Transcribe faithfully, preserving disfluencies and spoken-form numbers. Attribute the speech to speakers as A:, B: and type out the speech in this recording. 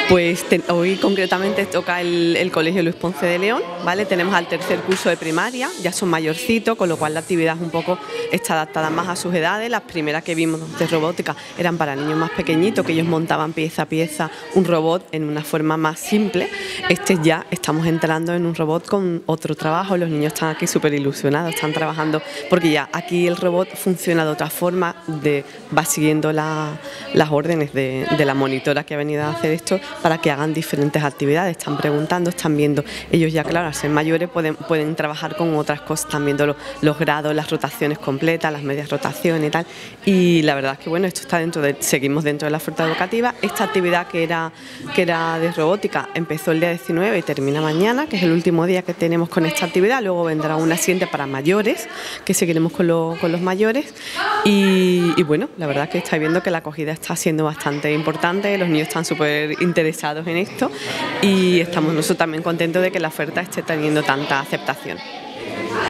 A: Pues te, hoy concretamente toca el, el Colegio Luis Ponce de León, ¿vale? Tenemos al tercer curso de primaria, ya son mayorcitos, con lo cual la actividad un poco está adaptada más a sus edades. Las primeras que vimos de robótica eran para niños más pequeñitos, que ellos montaban pieza a pieza un robot en una forma más simple. Este ya estamos entrando en un robot con otro trabajo, los niños están aquí súper ilusionados, están trabajando, porque ya aquí el robot funciona de otra forma, de, va siguiendo la, las órdenes de, de la monitora que ha venido a hacer esto, para que hagan diferentes actividades, están preguntando, están viendo, ellos ya claro, al ser mayores pueden, pueden trabajar con otras cosas, están viendo los, los grados, las rotaciones completas, las medias rotaciones y tal, y la verdad es que bueno, esto está dentro de, seguimos dentro de la oferta educativa. Esta actividad que era, que era de robótica empezó el día diecinueve y termina mañana, que es el último día que tenemos con esta actividad, luego vendrá una siguiente para mayores, que seguiremos con, lo, con los mayores, y, y bueno, la verdad es que estáis viendo que la acogida está siendo bastante importante, los niños están súper interesados en esto y estamos nosotros también contentos de que la oferta esté teniendo tanta aceptación.